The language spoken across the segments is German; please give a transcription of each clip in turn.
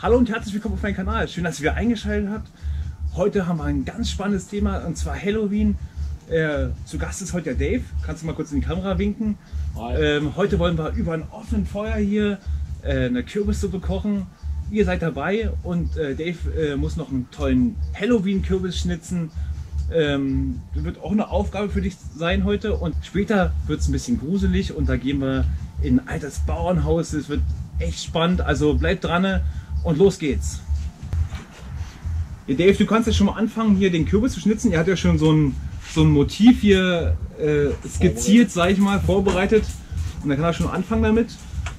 Hallo und herzlich willkommen auf meinem Kanal. Schön, dass ihr wieder eingeschaltet habt. Heute haben wir ein ganz spannendes Thema und zwar Halloween. Zu Gast ist heute der Dave. Kannst du mal kurz in die Kamera winken? Heute wollen wir über ein offenes Feuer hier eine Kürbissuppe kochen. Ihr seid dabei und Dave muss noch einen tollen Halloween-Kürbis schnitzen. Wird auch eine Aufgabe für dich sein heute und später wird es ein bisschen gruselig und da gehen wir in ein altes Bauernhaus. Es wird echt spannend, also bleibt dran und los geht's. Ja, Dave, du kannst ja schon mal anfangen hier den Kürbis zu schnitzen. Er hat ja schon so ein Motiv hier skizziert, sage ich mal, vorbereitet und dann kann er schon anfangen damit.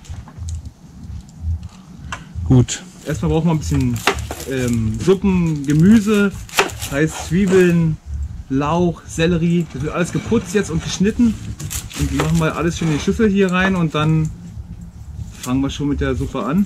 Gut. Erstmal brauchen wir ein bisschen Suppen, Gemüse, das heißt Zwiebeln, Lauch, Sellerie. Das wird alles geputzt jetzt und geschnitten. Und die machen wir alles schön in die Schüssel hier rein und dann fangen wir schon mit der Suppe an.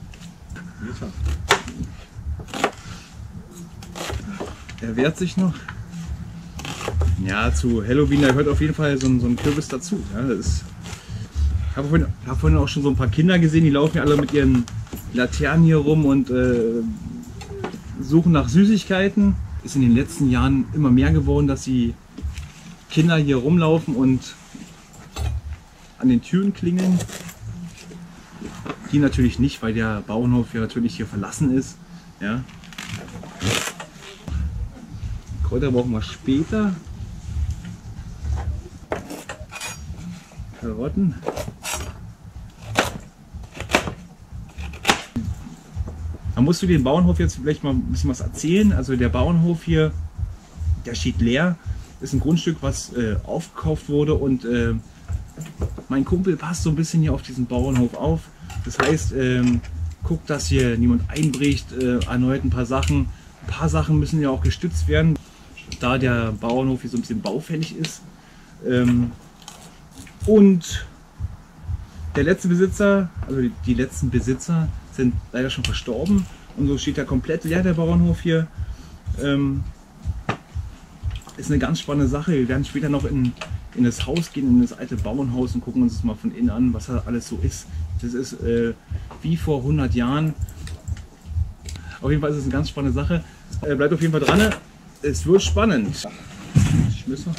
Er wehrt sich noch. Ja, zu Halloween da gehört auf jeden Fall so ein Kürbis dazu. Ja, ich habe vorhin auch schon so ein paar Kinder gesehen, die laufen ja alle mit ihren Laternen hier rum und suchen nach Süßigkeiten. Ist in den letzten Jahren immer mehr geworden, dass die Kinder hier rumlaufen und an den Türen klingeln. Die natürlich nicht, weil der Bauernhof ja natürlich hier verlassen ist. Ja. Kräuter brauchen wir später. Karotten. Da musst du den Bauernhof jetzt vielleicht mal ein bisschen was erzählen. Also der Bauernhof hier, der steht leer. Ist ein Grundstück, was aufgekauft wurde und mein Kumpel passt so ein bisschen hier auf diesen Bauernhof auf. Das heißt, guckt, dass hier niemand einbricht, erneut ein paar Sachen. Ein paar Sachen müssen ja auch gestützt werden, da der Bauernhof hier so ein bisschen baufällig ist. Und der letzte Besitzer, also die letzten Besitzer sind leider schon verstorben und so steht er komplett leer, der Bauernhof hier. Ist eine ganz spannende Sache. Wir werden später noch in das Haus gehen, in das alte Bauernhaus und gucken uns das mal von innen an, was da alles so ist. Das ist wie vor 100 Jahren. Auf jeden Fall ist es eine ganz spannende Sache. Bleibt auf jeden Fall dran. Es wird spannend. Schlüssel.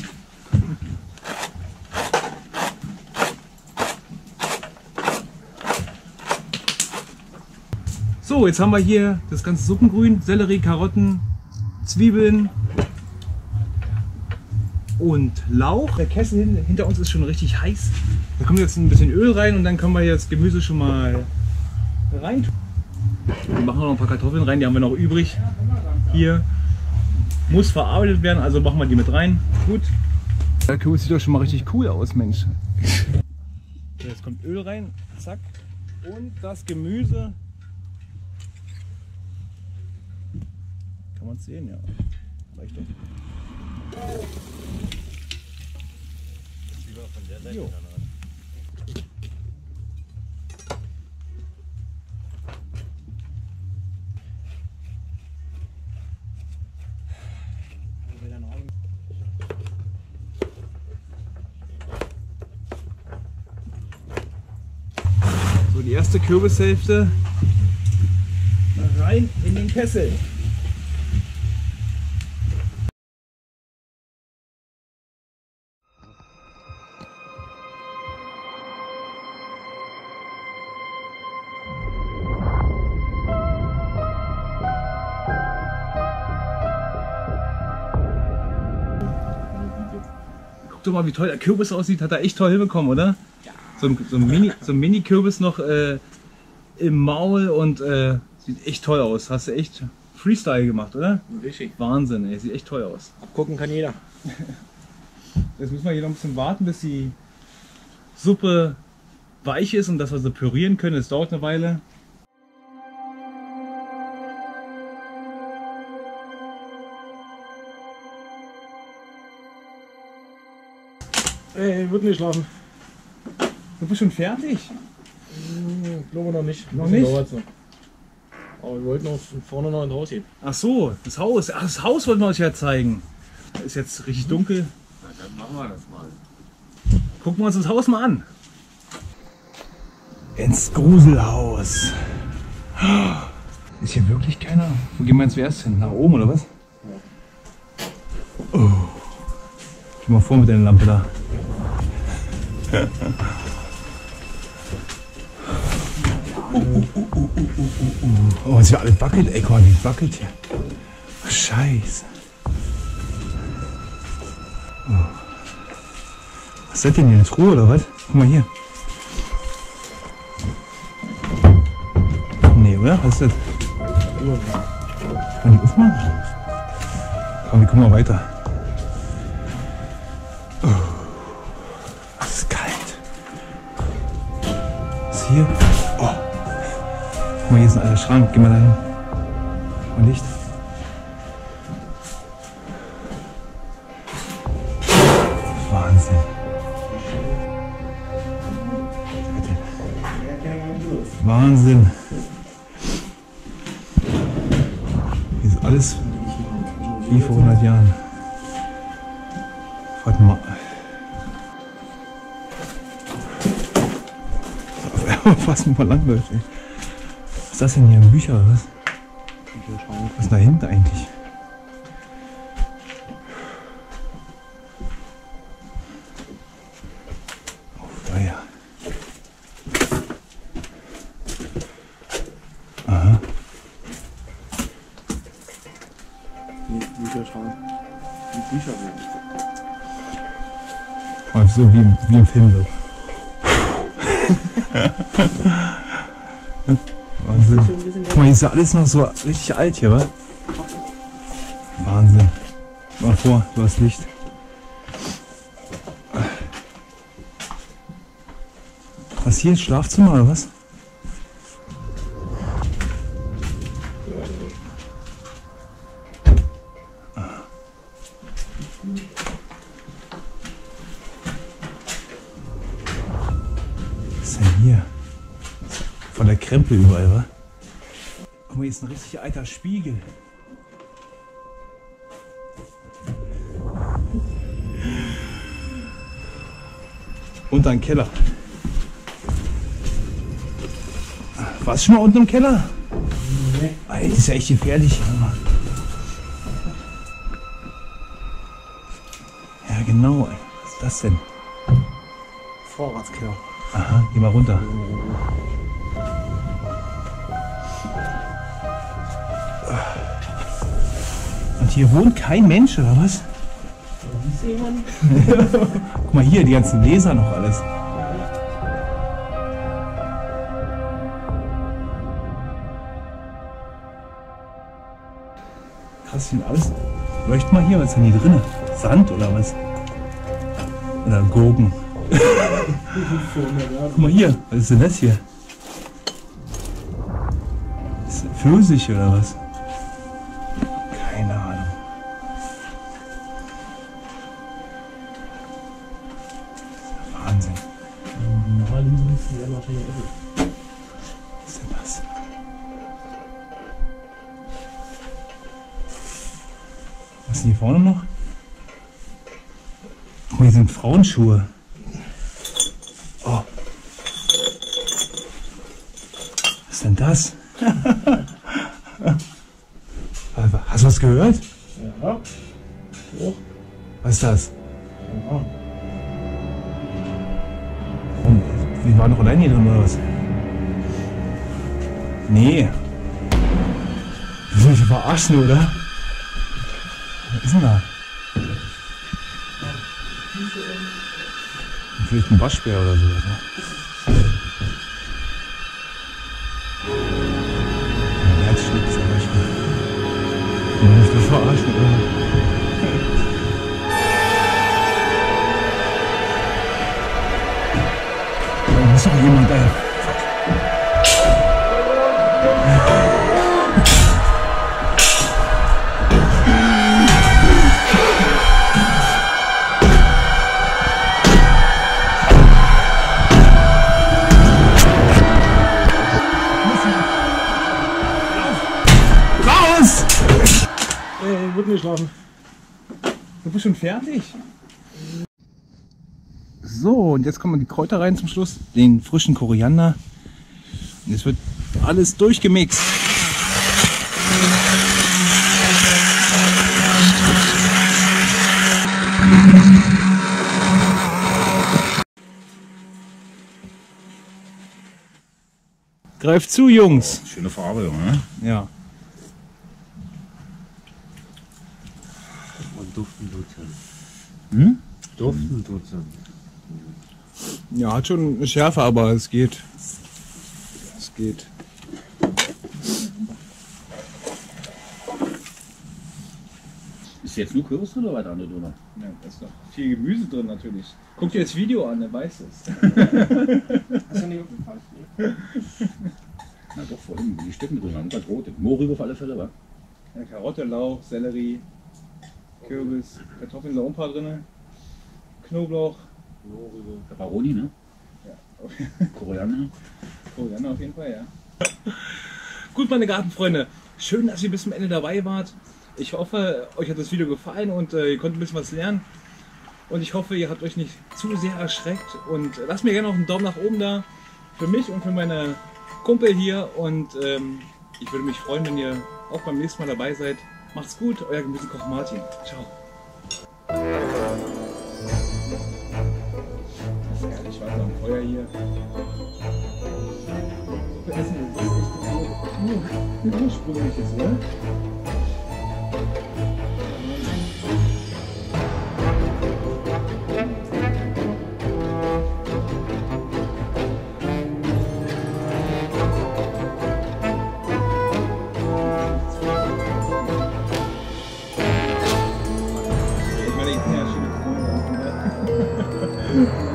So, jetzt haben wir hier das ganze Suppengrün, Sellerie, Karotten, Zwiebeln und Lauch. Der Kessel hinter uns ist schon richtig heiß. Da kommt jetzt ein bisschen Öl rein und dann können wir jetzt das Gemüse schon mal rein. Wir machen noch ein paar Kartoffeln rein, die haben wir noch übrig. Hier muss verarbeitet werden, also machen wir die mit rein. Gut. Der Kürbis sieht doch schon mal richtig cool aus, Mensch. Jetzt kommt Öl rein, zack. Und das Gemüse. Kann man es sehen, ja. Reicht doch. Lieber von der Seite dann ran. So, die erste Kürbishälfte rein in den Kessel. Guck doch mal, wie toll der Kürbis aussieht. Hat er echt toll hinbekommen, oder? Ja. So ein Mini-Kürbis noch im Maul und sieht echt toll aus. Hast du echt Freestyle gemacht, oder? Richtig. Wahnsinn, ey. Sieht echt toll aus. Abgucken kann jeder. Jetzt müssen wir hier noch ein bisschen warten, bis die Suppe weich ist und dass wir sie pürieren können. Das dauert eine Weile. Ey, wird nicht schlafen. Du bist schon fertig? Glaube noch nicht. Noch nicht? Dauert's noch. Aber wir wollten uns vorne noch ins Haus gehen. Ach so, das Haus. Ach, das Haus wollten wir euch ja zeigen. Ist jetzt richtig dunkel. Na, dann machen wir das mal. Gucken wir uns das Haus mal an. Ins Gruselhaus. Ist hier wirklich keiner? Wo gehen wir jetzt zuerst hin? Nach oben oder was? Oh. Geh mal vor mit deiner Lampe da. Oh, es ist ja alles wackelt, ey, guck mal, wie es wackelt hier. Oh, Scheiße. Oh. Was ist das denn hier, eine Truhe oder was? Guck mal hier. Nee, oder? Was ist das? Kann ich aufmachen? Komm, wir gucken mal weiter. Oh. Das ist kalt. Was ist hier? Oh. Guck mal, hier ist ein alter Schrank. Geh mal da hin. Mal Licht. Wahnsinn. Wahnsinn. Hier ist alles wie vor 100 Jahren. Warte mal. Fast mal langläuft, ey. Was ist das denn hier? Bücher oder was? Was ist dahinter eigentlich? Oh, ja. Aha. Bücherschrank. Die Bücher werden. Oh, so wie im Film so. Wahnsinn. Guck mal, hier ist ja alles noch so richtig alt hier, wa? Wahnsinn. Mal vor, du hast Licht. Was hier? Schlafzimmer oder was? Was ist denn hier? Von der Krempel überall, wa? Guck mal, hier ist ein richtig alter Spiegel. Und ein Keller. Warst du schon mal unten im Keller? Nee. Das ist ja echt gefährlich. Ja, genau. Was ist das denn? Vorratskeller. Aha, geh mal runter. Und hier wohnt kein Mensch, oder was? Guck mal hier, die ganzen Leser noch alles. Krass, hier alles. Leucht mal hier, was ist denn hier drin? Sand oder was? Oder Gurken. Guck mal hier, was ist denn das hier? Ist das Pfirsich oder was? Keine Ahnung. Wahnsinn. Was ist denn das? Was ist denn hier vorne noch? Guck mal, hier sind Frauenschuhe. Oh. Was ist denn das? Hast du was gehört? Ja. Hoch. Was ist das? Ja. Wir waren doch allein hier drin, oder was? Nee. Wir sind mich verarschen, oder? Was ist denn da? Vielleicht ein Waschbär oder so, oder? Ein Herzschlag zum Beispiel. Du musst dich verarschen, oder? Da muss doch jemand, ey. Wird nicht schlafen. Du bist schon fertig? So, und jetzt kommen die Kräuter rein zum Schluss. Den frischen Koriander. Und jetzt wird alles durchgemixt. Greift zu, Jungs. Schöne Farbe, Junge. Ja. Und duften tut's Hm? Duften tut's Ja, hat schon eine Schärfe, aber es geht. Es geht. Ist jetzt nur Kürbis drin oder weiter andere drin? Ja, da ist noch viel Gemüse drin natürlich. Guck dir das Video an, dann weißt du es. Hast du nicht aufgefallen? Na doch, vor allem die Stücken drin haben. Ganz rote. Mohrrübe auf alle Fälle, wa? Ja, Karotte, Lauch, Sellerie, Kürbis, Kartoffeln sind auch ein paar drin. Knoblauch, Pepperoni, ne? ja, Koriander. Koriander auf jeden Fall, ja. Gut, meine Gartenfreunde, schön, dass ihr bis zum Ende dabei wart. Ich hoffe, euch hat das Video gefallen und ihr konntet ein bisschen was lernen. Und ich hoffe, ihr habt euch nicht zu sehr erschreckt. Und lasst mir gerne noch einen Daumen nach oben da für mich und für meine Kumpel hier. Und ich würde mich freuen, wenn ihr auch beim nächsten Mal dabei seid. Macht's gut, euer Gemüsekoch Martin. Ciao. Das ist ehrlich, weiter am Feuer hier. Das Essen ist echt ursprünglich jetzt, oder? Ich meine, ich bin ja schon